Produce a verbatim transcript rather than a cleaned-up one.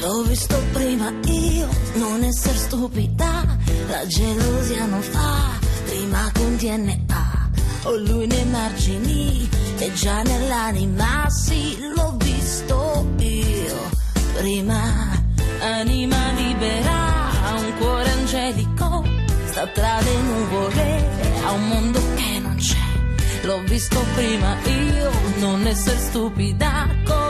L'ho visto prima io, non essere stupida, la gelosia non fa prima con D N A, o lui nei margini e già nell'anima, sì, l'ho visto io prima. Anima libera, ha un cuore angelico, sta tra le nuvole, ha un mondo che non c'è. L'ho visto prima io, non essere stupida.